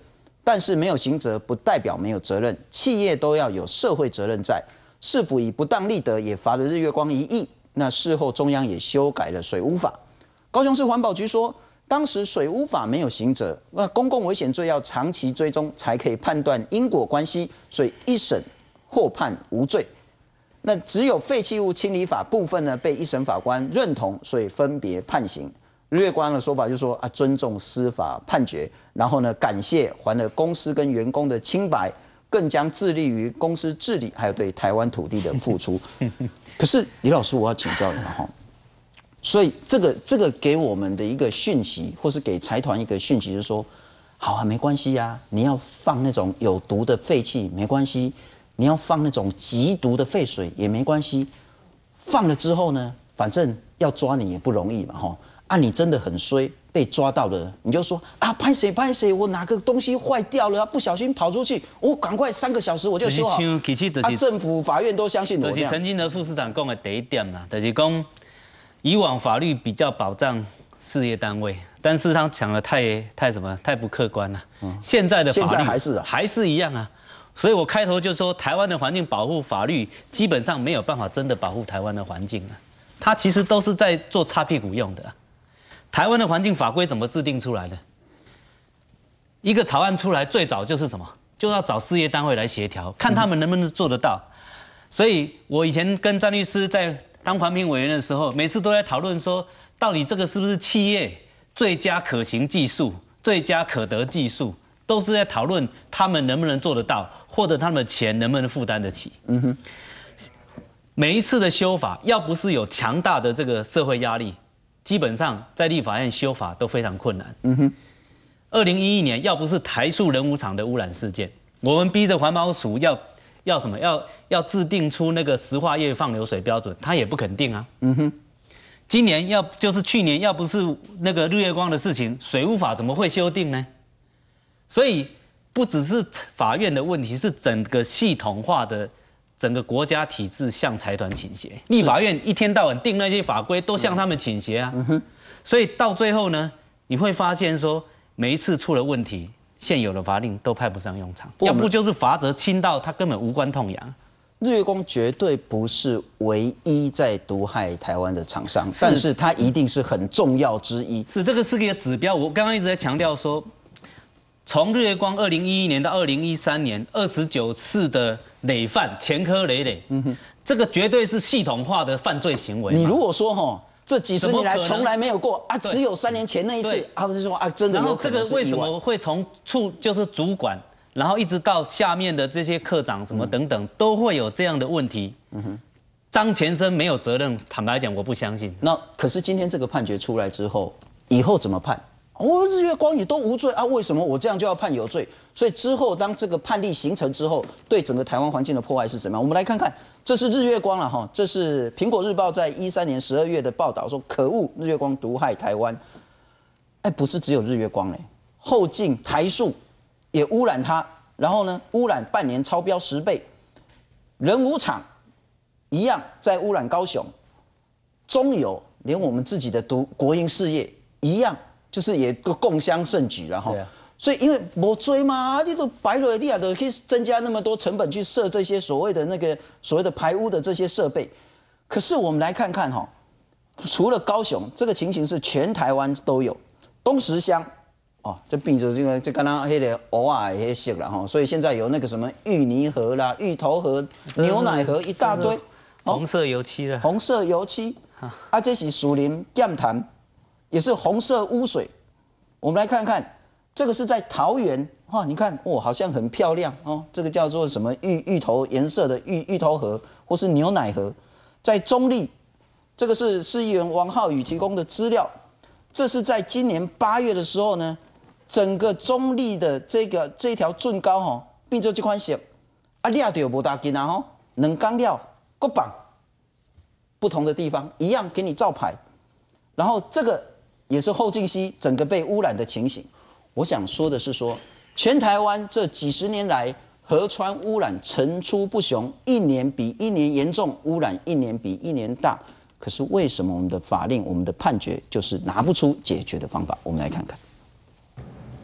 但是没有刑责不代表没有责任，企业都要有社会责任在。市府以不当立德也罚了日月光1亿。那事后中央也修改了水污法。高雄市环保局说，当时水污法没有刑责，那公共危险罪要长期追踪才可以判断因果关系，所以一审获判无罪。那只有废弃物清理法部分呢被一审法官认同，所以分别判刑。日月光的说法就是说啊，尊重司法判决，然后呢感谢还了公司跟员工的清白，更将致力于公司治理，还有对台湾土地的付出。可是李老师，我要请教你了哈。所以这个给我们的一个讯息，或是给财团一个讯息，就是说，好啊，没关系啊，你要放那种有毒的废气没关系，你要放那种极毒的废水也没关系。放了之后呢，反正要抓你也不容易嘛哈。啊，你真的很衰，被抓到了，你就说啊，拍谁，我哪个东西坏掉了，不小心跑出去，我赶快3个小时我就修好。啊，政府、法院都相信我这样。 就是陈金德副市长讲的第一点嘛，就是讲以往法律比较保障事业单位，但是他讲的太不客观了。现在的法律现在还是一样啊。 所以我开头就说，台湾的环境保护法律基本上没有办法真的保护台湾的环境了，它其实都是在做擦屁股用的。台湾的环境法规怎么制定出来的？一个草案出来，最早就是什么？就要找事业单位来协调，看他们能不能做得到。所以我以前跟詹律师在当环评委员的时候，每次都在讨论说，到底这个是不是企业最佳可行技术、最佳可得技术，都是在讨论他们能不能做得到，或者他们的钱能不能负担得起。每一次的修法，要不是有强大的这个社会压力，基本上在立法院修法都非常困难。2011年要不是台塑人武厂的污染事件，我们逼着环保署要什么？要制定出那个石化业放流水标准，他也不肯定啊。今年就是去年要不是那个日月光的事情，水污法怎么会修订呢？所以不只是法院的问题，是整个系统化的。整个国家体制向财团倾斜，立法院一天到晚定那些法规都向他们倾斜啊，所以到最后呢，你会发现说，每一次出了问题，现有的法令都派不上用场，要不就是罚则轻到他根本无关痛痒。 日月光绝对不是唯一在毒害台湾的厂商，但是它一定是很重要之一。 是这个是个指标，我刚刚一直在强调说。从日月光2011年到2013年29次的累犯，前科累累，这个绝对是系统化的犯罪行为。 你如果说哈，这几十年来从来没有过啊，只有3年前那一次，啊，不是说啊，真的有可能是意外。然后这个为什么会从就是主管，然后一直到下面的这些科长什么等等，都会有这样的问题？张前生没有责任，坦白讲，我不相信。那可是今天这个判决出来之后，以后怎么判？日月光也都无罪啊，为什么我这样就要判有罪？所以之后当这个判例形成之后，对整个台湾环境的破坏是怎么样？我们来看看，这是日月光了哈，这是苹果日报在13年12月的报道说，可恶，日月光毒害台湾。不是只有日月光嘞，后进台塑也污染它，然后呢，污染半年超标10倍，人武厂一样在污染高雄，中油连我们自己的国营事业一样。就是也共襄盛举，然后，所以因为没追嘛，你都白了，你也都可以增加那么多成本去设这些所谓的排污的这些设备。可是我们来看看哈，除了高雄，这个情形是全台湾都有。东石乡哦，这变成这个就刚刚那个蚵仔那些了哈，所以现在有那个什么芋泥河啦、芋头河、牛奶河一大堆， 红色油漆了， 红色油漆啊，这是树林剑潭。也是红色污水，我们来看看，这个是在桃园哈，你看好像很漂亮哦，这个叫做什么芋头颜色的芋头河，或是牛奶河，在中坜，这个是市议员王浩宇提供的资料，这是在今年8月的时候呢，整个中坜的这条圳沟哈，变做这款色，啊，抓到无大斤啊吼，2天了，各绑，不同的地方一样给你照牌，然后这个。也是后劲溪整个被污染的情形。我想说的是说，全台湾这几十年来河川污染层出不穷，一年比一年严重，污染一年比一年大。可是为什么我们的法令、我们的判决就是拿不出解决的方法？我们来看看。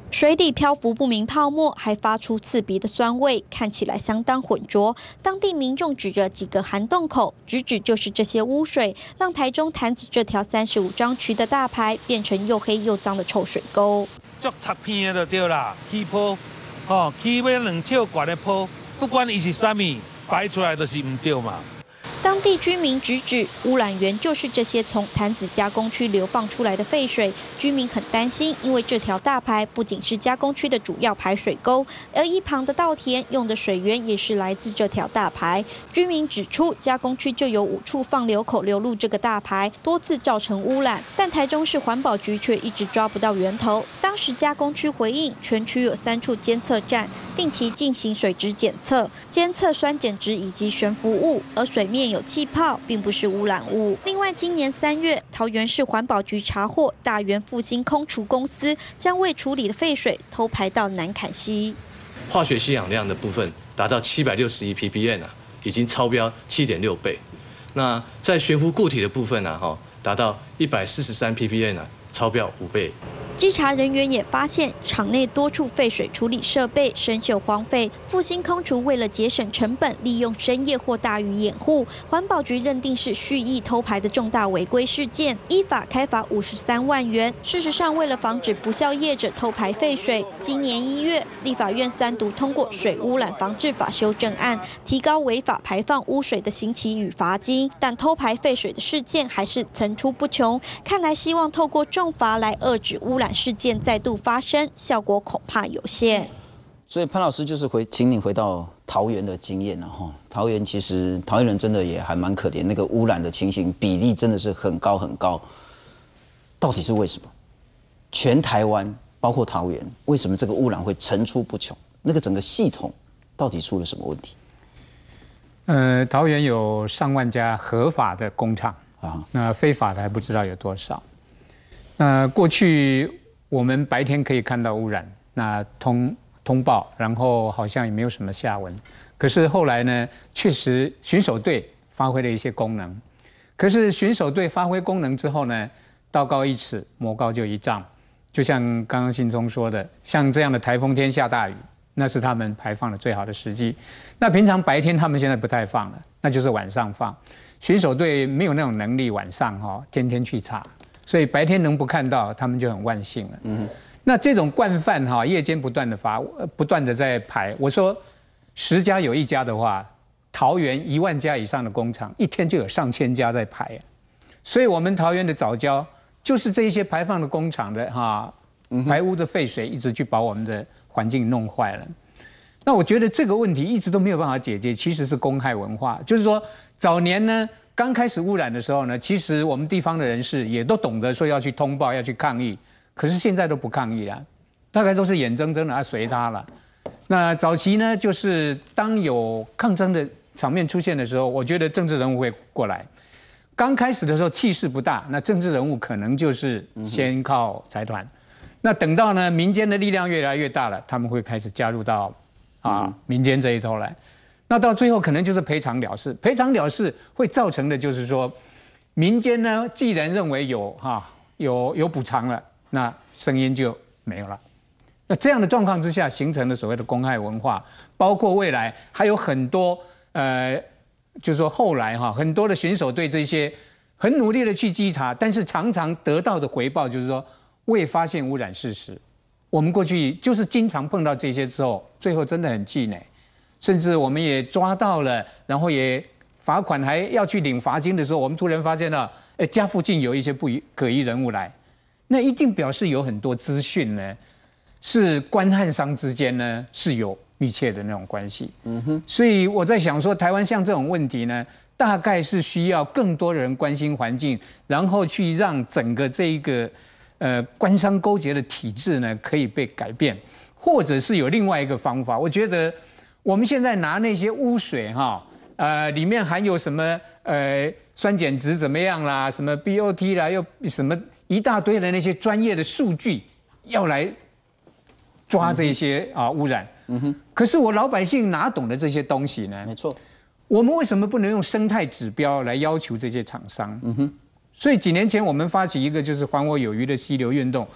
水底漂浮不明泡沫，还发出刺鼻的酸味，看起来相当浑浊。当地民众指着几个涵洞口，直指就是这些污水，让台中潭子这条35张渠的大排变成又黑又脏的臭水沟。 足插片的就对啦，起泡，起要2尺高的泡，不管伊是啥物，排出来都是唔对嘛。 当地居民直指污染源就是这些从潭子加工区流放出来的废水，居民很担心，因为这条大排不仅是加工区的主要排水沟，而一旁的稻田用的水源也是来自这条大排。居民指出，加工区就有5处放流口流入这个大排，多次造成污染，但台中市环保局却一直抓不到源头。当时加工区回应，全区有3处监测站，定期进行水质检测，监测酸碱值以及悬浮物，而水面有气泡，并不是污染物。另外，今年3月，桃园市环保局查获大园复兴空厨公司将未处理的废水偷排到南坎溪， 化学吸氧量的部分达到761 ppm 已经超标7.6倍。那在悬浮固体的部分达到143 ppm 超标5倍。 稽查人员也发现，场内多处废水处理设备生锈荒废。复兴空厨为了节省成本，利用深夜或大雨掩护。环保局认定是蓄意偷排的重大违规事件，依法开罚53万元。事实上，为了防止不肖业者偷排废水，今年1月，立法院3读通过《水污染防治法》修正案，提高违法排放污水的刑期与罚金。但偷排废水的事件还是层出不穷，看来希望透过重罚来遏制污染事件再度发生，效果恐怕有限。 所以潘老师就是请你回到桃园的经验了哈。桃园其实桃园人真的也还蛮可怜，那个污染的情形比例真的是很高很高。到底是为什么？全台湾包括桃园，为什么这个污染会层出不穷？那个整个系统到底出了什么问题？ 桃园有上万家合法的工厂啊，那非法的还不知道有多少。过去我们白天可以看到污染，那通报，然后好像也没有什么下文。可是后来呢，确实巡守队发挥了一些功能。可是巡守队发挥功能之后呢，道高1尺，魔高就1丈。就像刚刚信聪说的，像这样的台风天下大雨，那是他们排放的最好的时机。那平常白天他们现在不太放了，那就是晚上放。巡守队没有那种能力晚上天天去查。所以白天能不看到，他们就很万幸了。那这种惯犯夜间不断的在排。我说10家有1家的话，桃园1万家以上的工厂，一天就有上千家在排。所以我们桃园的藻礁就是这一些排放的工厂的排污的废水，一直去把我们的环境弄坏了。那我觉得这个问题一直都没有办法解决，其实是公害文化，就是说早年呢。刚开始污染的时候呢，其实我们地方的人士也都懂得说要去通报、要去抗议，可是现在都不抗议了，大概都是眼睁睁的随他了。那早期呢，就是当有抗争的场面出现的时候，我觉得政治人物会过来。刚开始的时候气势不大，那政治人物可能就是先靠财团。那等到呢民间的力量越来越大了，他们会开始加入到民间这一头来。那到最后可能就是赔偿了事，赔偿了事会造成的就是说，民间呢既然认为有补偿了，那声音就没有了。那这样的状况之下，形成了所谓的公害文化，包括未来还有很多就是说后来很多的巡守队这些很努力的去稽查，但是常常得到的回报就是说未发现污染事实。我们过去就是经常碰到这些之后，最后真的很气馁。甚至我们也抓到了，然后也罚款，还要去领罚金的时候，我们突然发现到，家附近有一些可疑人物来，那一定表示有很多资讯呢，是官和商之间呢是有密切的那种关系。所以我在想说，台湾像这种问题呢，大概是需要更多人关心环境，然后去让整个这一个官商勾结的体制呢可以被改变，或者是有另外一个方法。我觉得。我们现在拿那些污水里面含有什么酸碱值怎么样啦，什么 BOT 啦，又什么一大堆的那些专业的数据，要来抓这些污染。可是我老百姓哪懂得这些东西呢？ 没错， 我们为什么不能用生态指标来要求这些厂商？所以几年前我们发起一个就是还我有余的溪流运动。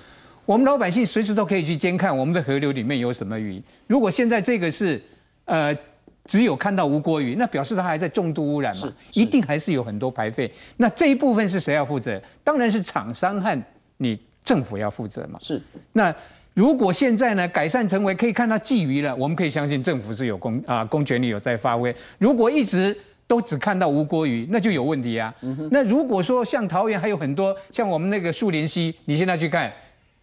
我们老百姓随时都可以去监看我们的河流里面有什么鱼。如果现在这个是只有看到无国鱼，那表示它还在重度污染嘛，一定还是有很多排废。那这一部分是谁要负责？当然是厂商和你政府要负责嘛。是。那如果现在呢改善成为可以看到鲫鱼了，我们可以相信政府是有公权力有在发挥。如果一直都只看到无国鱼，那就有问题啊。那如果说像桃园还有很多，像我们那个树林溪，你现在去看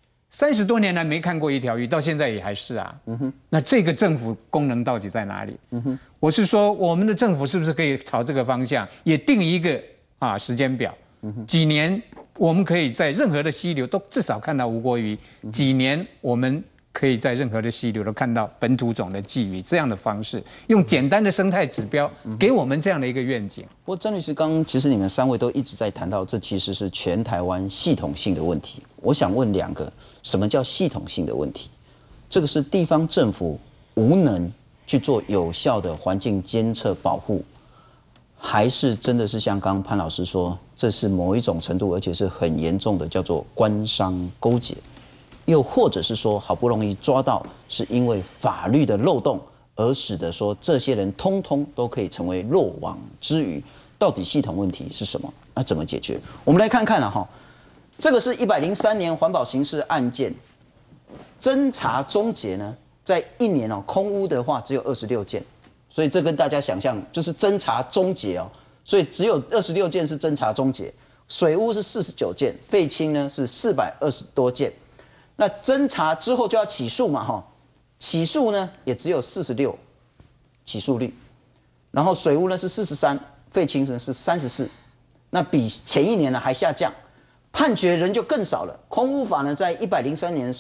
，30多年来没看过一条鱼，到现在也还是啊。那这个政府功能到底在哪里？我是说，我们的政府是不是可以朝这个方向也定一个时间表？几年我们可以在任何的溪流都至少看到无国鱼，几年我们可以在任何的溪流都看到本土种的鲫鱼，这样的方式，用简单的生态指标给我们这样的一个愿景。 不过张律师，刚刚其实你们3位都一直在谈到，这其实是全台湾系统性的问题。我想问2个，什么叫系统性的问题？这个是地方政府无能去做有效的环境监测保护，还是真的是像刚刚潘老师说，这是某一种程度，而且是很严重的，叫做官商勾结？又或者是说，好不容易抓到，是因为法律的漏洞，而使得说这些人通通都可以成为漏网之鱼。到底系统问题是什么？那怎么解决？我们来看看哈，这个是103年环保刑事案件侦查终结呢，在1年空污的话只有26件，所以这跟大家想象就是侦查终结所以只有26件是侦查终结，水污是49件，废氢呢是420多件。那侦查之后就要起诉嘛，起诉呢也只有46起诉率，然后水污呢是43，废氢呢是34，那比前1年呢还下降，判决人就更少了。空污法呢在103年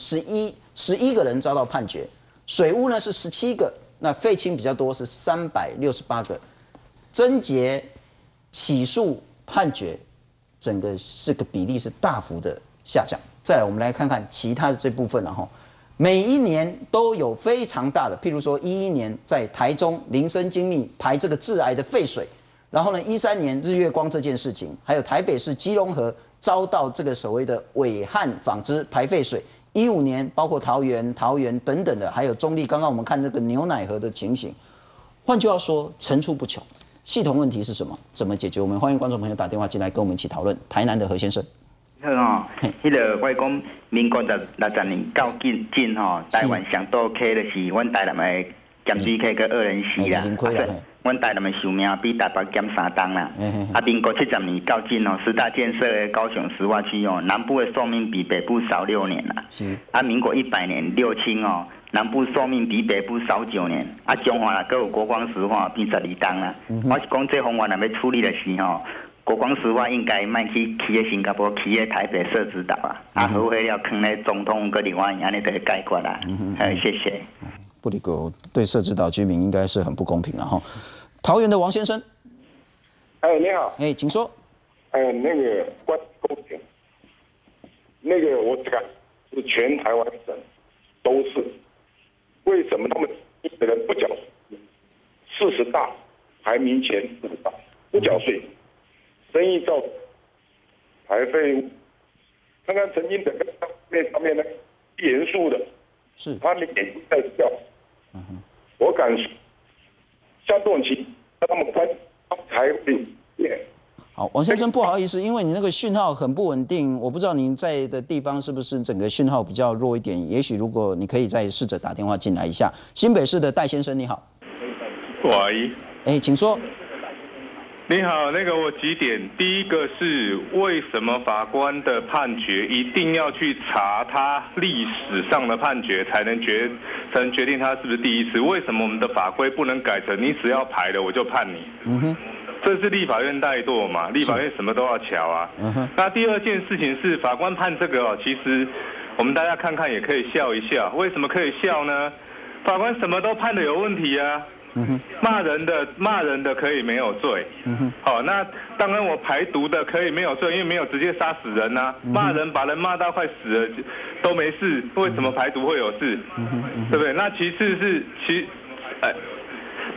11个人遭到判决，水污呢是17个，那废氢比较多是368个，侦结、起诉、判决，整个是个比例是大幅的下降。再来，我们来看看其他的这部分每一年都有非常大的，譬如说11年在台中林森精密排这个致癌的废水，然后呢13年日月光这件事情，还有台北市基隆河遭到这个所谓的尾焊纺织排废水，15年包括桃园等等的，还有中立，刚刚我们看这个牛奶河的情形。换句话说，层出不穷。系统问题是什么？怎么解决？我们欢迎观众朋友打电话进来跟我们一起讨论。台南的何先生。 好迄个我讲民国60年到近台湾上多溪就是阮台南的咸水溪跟2人溪啦。阮台南的寿命比台北减3档啦。民国70年到近10大建设的高雄石化区南部的寿命比北部少6年啦。民国100年6轻南部寿命比北部少9年。中华啦，各有国光石化变12档啦。我是讲这方案若要处理的是国光石化应该卖去起在新加坡，起在台北设置岛好伙了坑在总统跟另外安尼就会解决啦。谢谢。 不离狗对设置岛居民应该是很不公平了桃园的王先生， 你好， 请说。 那个关公平，那个我这个是全台湾省都是，为什么他们一个人不缴40大排名前40大不缴税？生意造排废物，看看曾经的那上面呢，严肃的，是他们眼睛在笑。我敢说，像这种情，让他们关才会变。 好，王先生，不好意思，因为你那个讯号很不稳定，我不知道您在的地方是不是整个讯号比较弱一点。也许如果你可以再试着打电话进来一下。新北市的戴先生，你好。 喂。 请说。 你好，那个我几点？第一个是为什么法官的判决一定要去查他历史上的判决才能决定他是不是第一次？为什么我们的法规不能改成你只要排了我就判你？这是立法院怠惰嘛？立法院什么都要瞧啊。那第二件事情是法官判这个其实我们大家看看也可以笑一笑。为什么可以笑呢？法官什么都判的有问题啊。骂人的可以没有罪，好，那当然我排毒的可以没有罪，因为没有直接杀死人啊。骂人把人骂到快死了都没事，为什么排毒会有事？对不对？那其次是那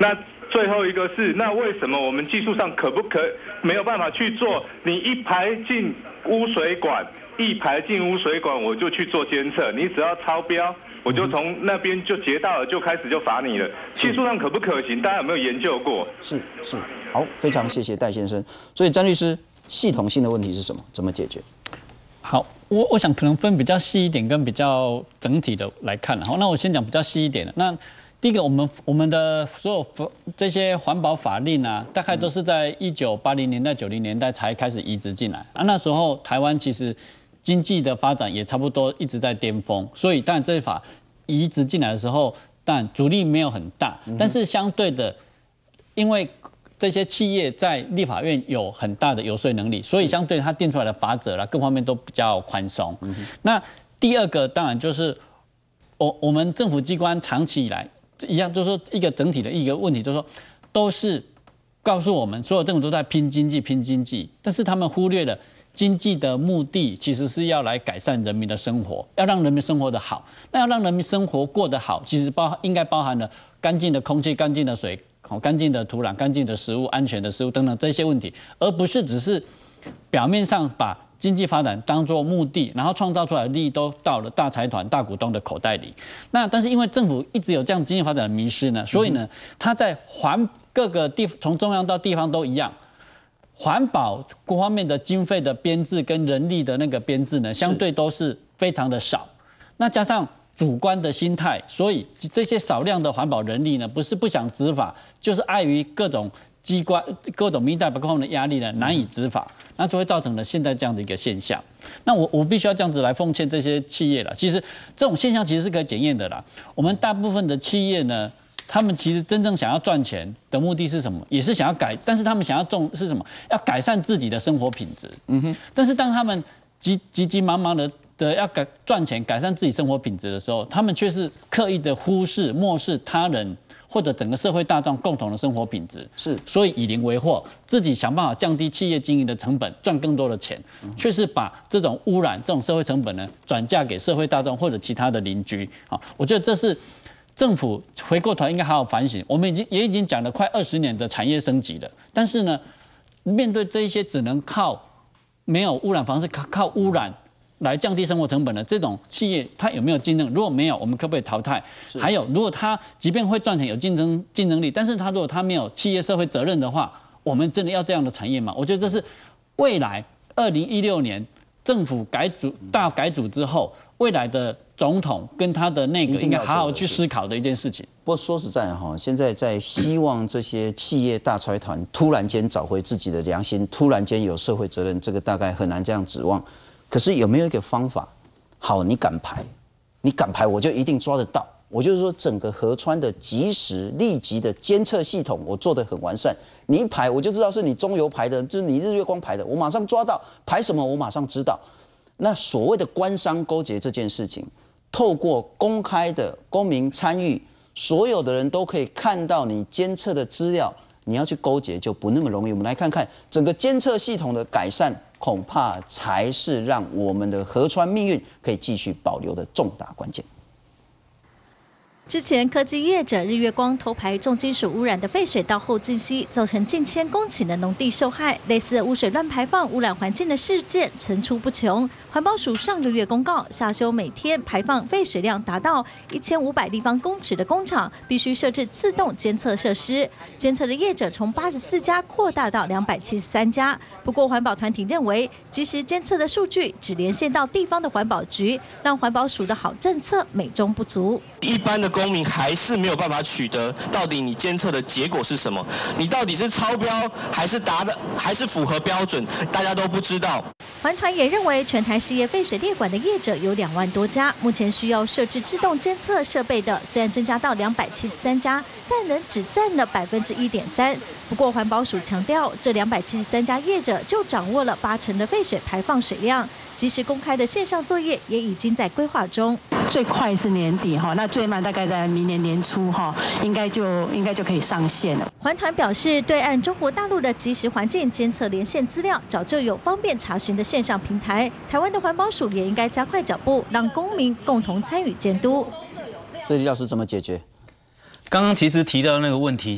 最后一个是，那为什么我们技术上没有办法去做？你一排进污水管，我就去做监测，你只要超标，我就从那边就截到了，就开始就罚你了。技术上可不可行？大家有没有研究过？ 是，好，非常谢谢戴先生。所以詹律师，系统性的问题是什么？怎么解决？ 好，我想可能分比较细一点跟比较整体的来看。好，那我先讲比较细一点的。那第一个，我们的所有这些环保法令啊，大概都是在1980年代、90年代才开始移植进来啊。那时候台湾其实经济的发展也差不多一直在巅峰，所以当然这些法移植进来的时候，但阻力没有很大，但是相对的，因为这些企业在立法院有很大的游说能力，所以相对它定出来的法则啦，各方面都比较宽松。那第二个当然就是我们政府机关长期以来一样，就是说一个整体的一个问题，就是说都是告诉我们所有政府都在拼经济，但是他们忽略了经济的目的其实是要来改善人民的生活，要让人民生活得好。那要让人民生活过得好，其实应该包含了干净的空气、干净的水、干净的土壤、干净的食物、安全的食物等等这些问题，而不是只是表面上把经济发展当作目的，然后创造出来的利益都到了大财团、大股东的口袋里。那但是因为政府一直有这样经济发展的迷失呢，所以呢，它在各个从中央到地方都一样。环保各方面的经费的编制跟人力的那个编制呢，相对都是非常的少。那加上主观的心态，所以这些少量的环保人力呢，不是不想执法，就是碍于各种机关、各种民意代表的压力呢，难以执法，那就会造成了现在这样的一个现象。那我必须要这样子来奉劝这些企业了。其实这种现象其实是可以检验的啦。我们大部分的企业呢，他们其实真正想要赚钱的目的是什么？也是想要但是他们想要是什么？要改善自己的生活品质。但是当他们急忙忙的要赚钱、改善自己生活品质的时候，他们却是刻意的漠视他人或者整个社会大众共同的生活品质。所以以邻为壑，自己想办法降低企业经营的成本，赚更多的钱，却是把这种污染、这种社会成本呢，转嫁给社会大众或者其他的邻居。我觉得这是政府回过头应该好好反省。我们已经讲了快20年的产业升级了，但是呢，面对这一些只能靠没有污染方式、靠污染来降低生活成本的这种企业，它有没有竞争？如果没有，我们可不可以淘汰？还有，如果它即便会赚钱、有竞争力，但是如果它没有企业社会责任的话，我们真的要这样的产业吗？我觉得这是未来2016年政府大改组之后，未来的总统跟他的内阁应该好好去思考的一件事情。 不过说实在哈，现在在希望这些企业大财团突然间找回自己的良心，突然间有社会责任，这个大概很难这样指望。可是有没有一个方法？好，你敢排，我就一定抓得到。我就是说，整个河川的及时立即的监测系统，我做得很完善。你一排，我就知道是你中油排的，就是你日月光排的，我马上抓到排什么，我马上知道。那所谓的官商勾结这件事情，透过公开的公民参与，所有的人都可以看到你监测的资料，你要去勾结就不那么容易。我们来看看整个监测系统的改善，恐怕才是让我们的河川命运可以继续保留的重大关键。 之前科技业者日月光偷排重金属污染的废水到后进溪，造成近1000公顷的农地受害。类似的污水乱排放污染环境的事件层出不穷。环保署上个月公告，下修每天排放废水量达到1500立方公尺的工厂，必须设置自动监测设施。监测的业者从84家扩大到273家。不过环保团体认为，即时监测的数据只连线到地方的环保局，让环保署的好政策美中不足。 一般的公民还是没有办法取得到底你监测的结果是什么，你到底是超标还是符合标准，大家都不知道。 环团也认为，全台事业废水列管的业者有2万多家，目前需要设置自动监测设备的虽然增加到273家，但仍只占了1.3%。不过环保署强调，这273家业者就掌握了80%的废水排放水量，即时公开的线上作业也已经在规划中。 最快是年底哈，那最慢大概在明年年初哈，应该就可以上线了。 环团表示，对岸中国大陆的即时环境监测连线资料，早就有方便查询的线上平台。台湾的环保署也应该加快脚步，让公民共同参与监督。 所以李老师怎么解决？ 刚刚其实提到那个问题，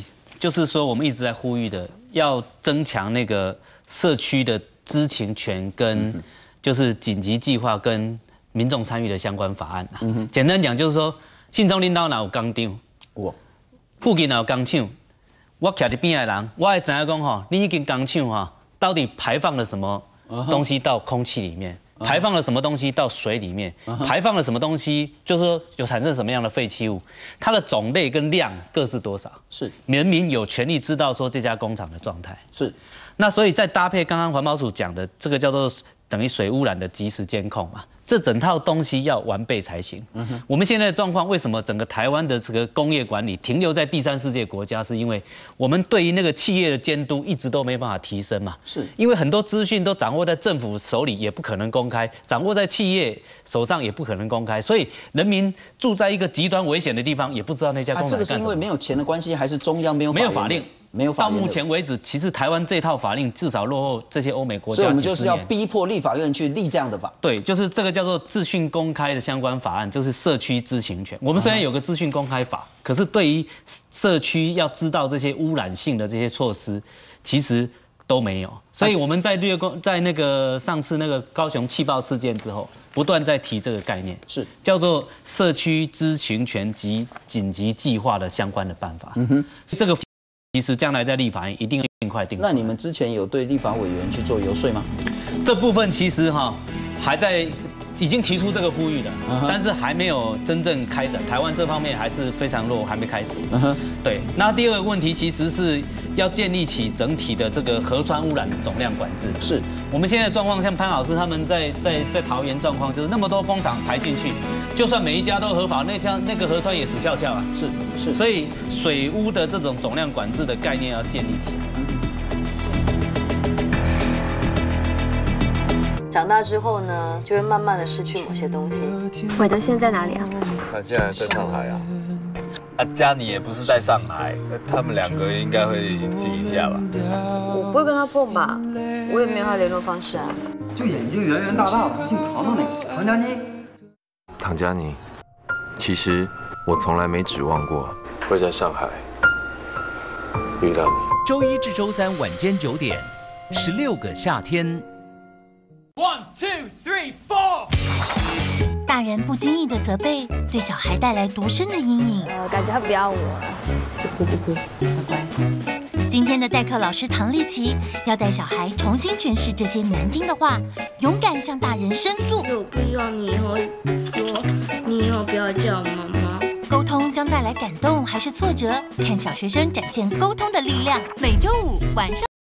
就是说我们一直在呼吁的，要增强那个社区的知情权跟就是紧急计划跟民众参与的相关法案啊。简单讲就是说，信中领导哪有工厂，附近哪有工厂，我徛伫边的人，我会知影讲吼，你已经工厂哈，到底排放了什么东西到空气里面？ 排放了什么东西到水里面？排放了什么东西，就是说有产生什么样的废弃物，它的种类跟量各是多少？是人民有权利知道说这家工厂的状态。是，那所以再搭配刚刚环保署讲的这个叫做等于水污染的即时监控嘛，这整套东西要完备才行。我们现在的状况，为什么整个台湾的这个工业管理停留在第三世界国家？是因为我们对于那个企业的监督一直都没办法提升嘛。是，因为很多资讯都掌握在政府手里，也不可能公开；掌握在企业手上，也不可能公开。所以人民住在一个极端危险的地方，也不知道那家工厂干什么。这个是因为没有钱的关系，还是中央没有法令？ 没有到目前为止，其实台湾这套法令至少落后这些欧美国家。所以我们就是要逼迫立法院去立这样的法。对，就是这个叫做资讯公开的相关法案，就是社区知情权。我们虽然有个资讯公开法，可是对于社区要知道这些污染性的这些措施，其实都没有。所以我们在在那个上次那个高雄气爆事件之后，不断在提这个概念，是叫做社区知情权及紧急计划的相关的办法。这个。 其实将来在立法院一定尽快定。那你们之前有对立法委员去做游说吗？这部分其实还在已经提出这个呼吁了，但是还没有真正开展。台湾这方面还是非常弱，还没开始。对。那第二个问题其实是要建立起整体的这个河川污染的总量管制。是我们现在的状况，像潘老师他们在桃园状况，就是那么多工厂排进去。 就算每一家都合法，那个河川也死翘翘啊！是，所以水污的这种总量管制的概念要建立起来。 长大之后呢，就会慢慢的失去某些东西。 伟德现在在哪里啊？ 他现在在上海啊。嘉妮也不是在上海，他们两个应该会聚一下吧？ 我不会跟他碰吧？我也没有他联络方式啊。 就眼睛圆圆大大的，姓唐的那个唐佳妮。 唐佳妮，其实我从来没指望过会在上海遇到你。 周一至周三晚间9点，16个夏天。1、2、3、4。 大人不经意的责备，对小孩带来多深的阴影？ 感觉他不要我了。不哭，乖乖。 今天的代课老师唐立淇要带小孩重新诠释这些难听的话，勇敢向大人申诉。 我不要你以后说，你以后不要叫妈妈。 沟通将带来感动还是挫折？看小学生展现沟通的力量。每周五晚上。